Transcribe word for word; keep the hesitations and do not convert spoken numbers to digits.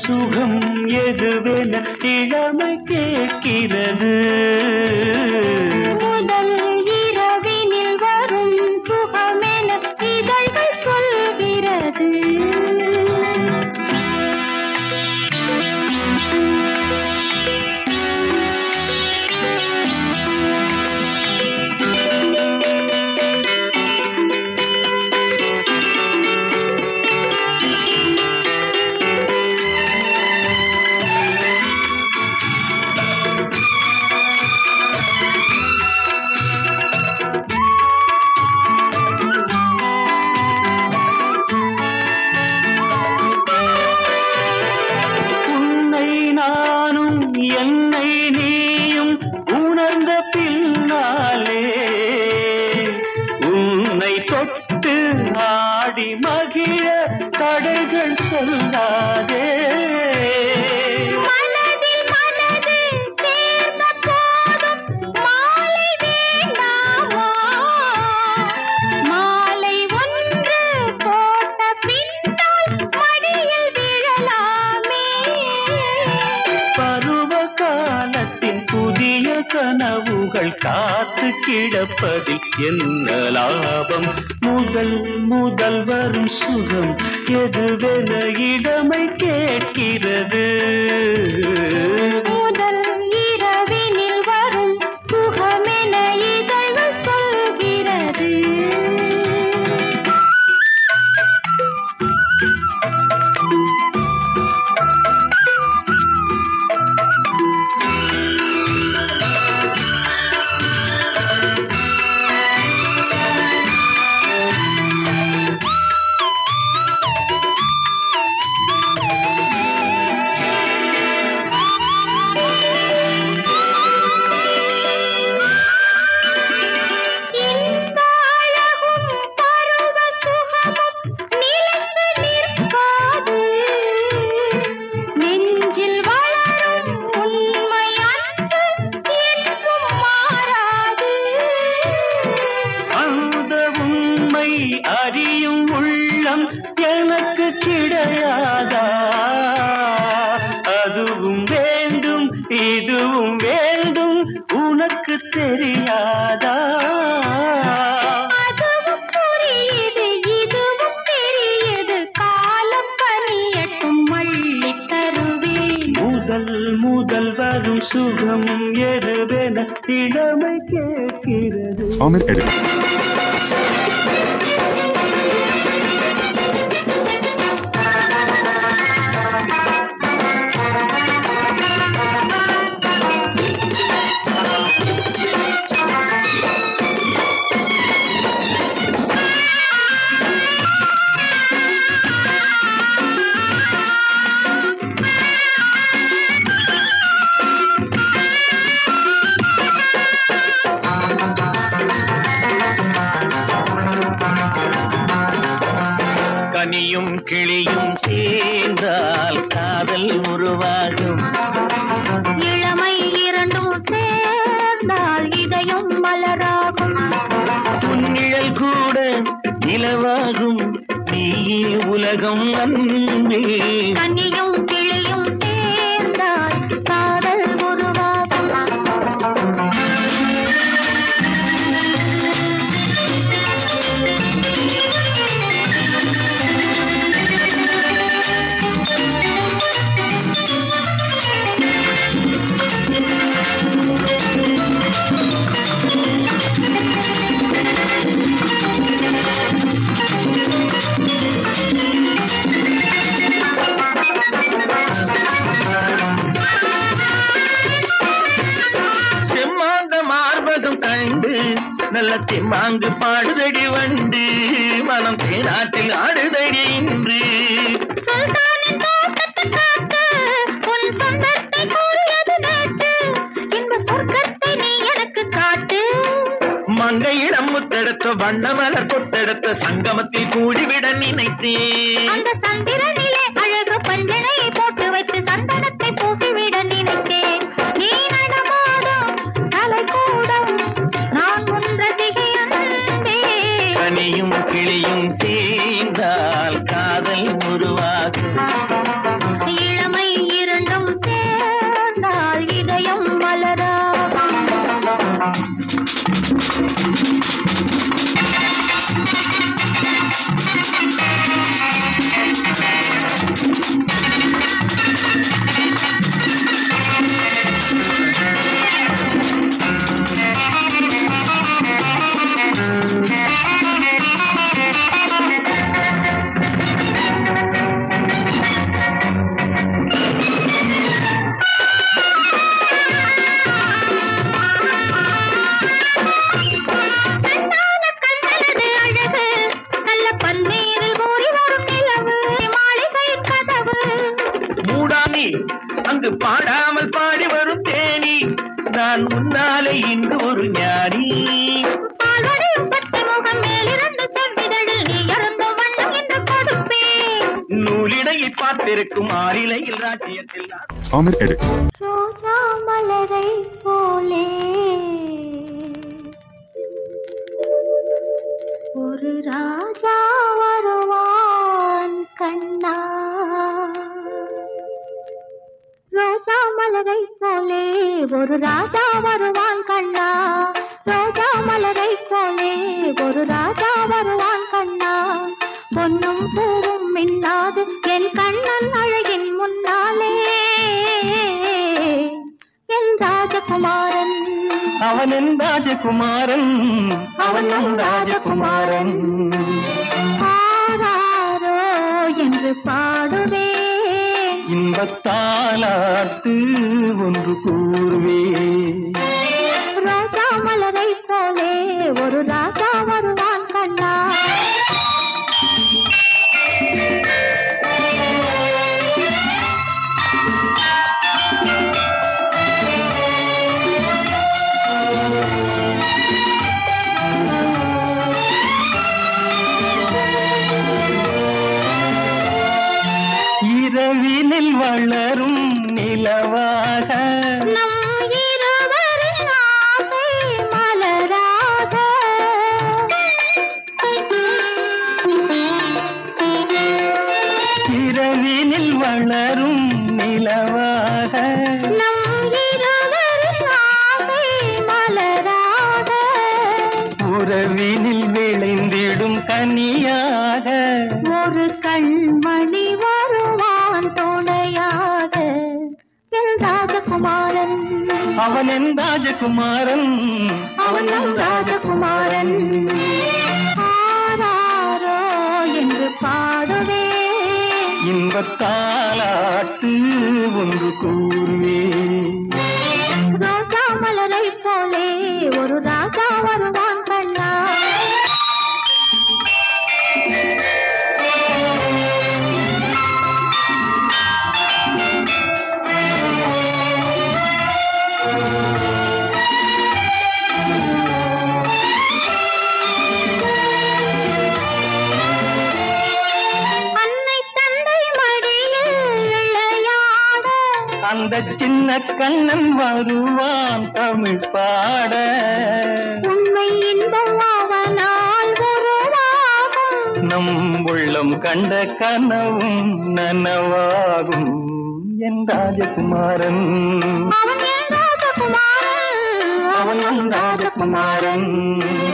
சுகம் எதுவென இளமை கேட்கிறது. முதல் இரவினில் வரும் சுகமென இதழ்கள் சொல்கிறது. கனவுகள் காத்து கிடப்பதில் என்ன லாபம்? முதல் முதல் வரும் சுகம் எதுவென இளமை கேட்கிறது. முதல் இரவினில் வரும் சுகமென இதழ்கள் சொல்கிறது. அறியும் உள்ளம் எனக்கு கிடையாதா? அதுவும் வேண்டும் இதுவும் வேண்டும் உனக்கு தெரியாதா? அதுவும் புரியுது இதுவும் தெரியுது, காலம் கனியட்டும் மள்ளி தருவேன். முதல் முதல் வரும் சுகம் எதுவென இளமை கேட்கிறது. கனியும் கிளியும் சேர்ந்தால் காதல் உருவாகும். இளமை இரண்டும் சேர்ந்தால் இதயம் மலராகும். உன்னிழல் கூட நிலவாகும், நீயே உலகம் அன்பே. கனியும் கிளியும் சேர்ந்தால் காதல் உருவாகும். நல்ல திம்மாங்கு பாடுதடி வண்டு, மனம் தேனாட்டில் ஆடுதடி இன்று. மங்கையிடம் முத்தெடுத்த வண்ணமலர் கொத்தெடுத்த சங்கமத்தில் கூடிவிட நினைத்தேன். அந்த சந்திரனிலே அழகு பஞ்சனையை போட்டு வைத்து சந்தனத்தை பூசிவிட நினைத்தேன். நீ நடமாடும் கலைக்கூடம் நான் கனியும் கிளியும் சேர்ந்தால் காதல் உருவாகும். இளமை முன்னாலே இன்று ஒரு ஞானி பால்வடியும் பச்சை முகம் மேலிருந்து செவ்விதழில் நீ அருந்த வண்ணம் என்று கொடுப்பேன். நூலிடையை பார்த்திருக்கும் ஆறிலையில் ராஜ்யத்தில் Amir edits. ரோஜா மலரை போலே ஒரு ராஜா வருவான் கண்ணா. ரோஜா மலரை போலே ஒரு ராஜா வருவான் கண்ணா. ரோஜா மலரை போலே ஒரு ராஜா வருவான் கண்ணா. பொன்னும் பூவும் மின்னாது என் கண்ணன் அழகின் முன்னாலே என் ராஜகுமாரன். அவன் என் ராஜகுமாரன், அவன் என் ராஜகுமாரன். ஆராரோ என்று பாடுவே இன்பத்தாலாட்டு ஒன்று கூறுவே. ரோஜா மலரை போலே ஒரு ராஜா வருவான் கண்ணா. இரவினில் வளரும் நிலவாக நம் இருவரின் ஆசை மலராக. இரவினில் வளரும் நிலவாக நம் இருவரின் ஆசை மலராக. உறவினில் விளைந்திடும் கனியாக ஒரு கண்மணி வருவான் துணையாக என் ராஜகுமாரன். அவன் என் ராஜகுமாரன், அவன் நம் ராஜகுமாரன். ஆராரோ என்று பாடுவே இன்பத்தாலாட்டு ஒன்று கூறுவே. ரோஜா மலரை போலே ஒரு ராஜா வருவான் கண்ணா. அந்த சின்ன கண்ணன் வருவான் தமிழ் பாட. உண்மை இன்பம் அவனால் உருவாகும். நம் உள்ளம் கண்ட கனவும் நனவாகும். என் ராஜகுமாரன், அவன் என் ராஜகுமாரன், அவன் என் ராஜகுமாரன்.